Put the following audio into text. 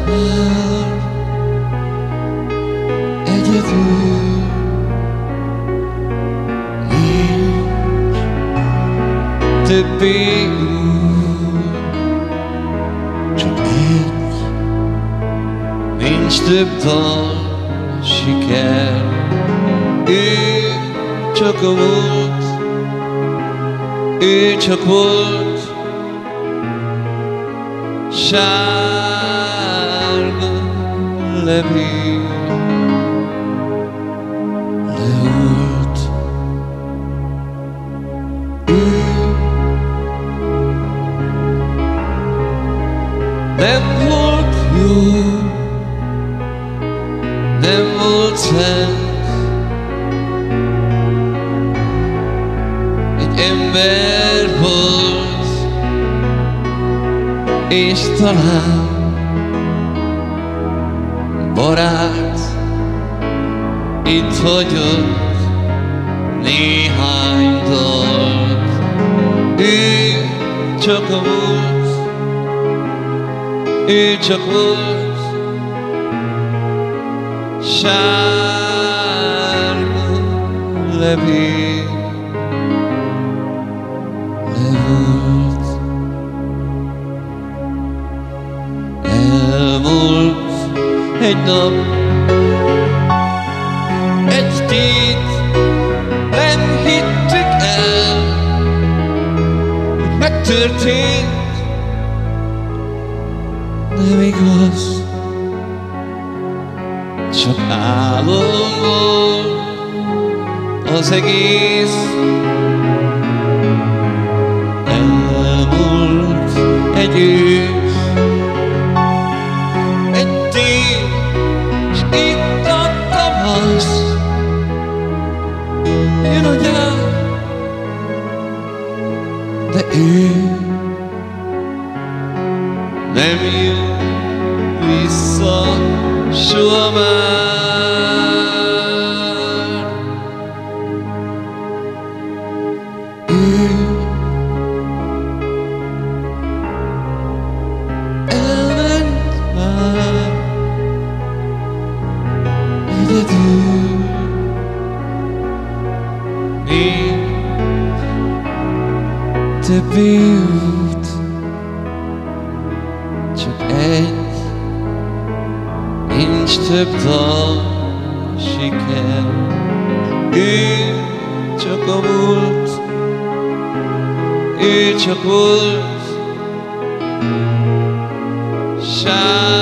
már egyedül, nincs többé út, csak egy, nincs több dal, siker. Ő csak volt, ő csak volt, sárga levél leült. Ő nem volt jó, nem volt szent, egy ember volt, és talán barát, itt hagyott néhány dalt. Ő csak volt, ő csak volt, sárga levél leült. Elmúlt egy nap, egy tét, nem hittük el, hogy megtörtént, nem igaz, csak álom volt az egész. Elmúlt egy ősz, egy tél, s itt a tavasz. Jön a nyár, de ő nem jön vissza soha már. Ő elment már egyedül, nincs többé út, csak egy, nincs több dal, siker. Ő csak a múlt, ő csak volt, sárga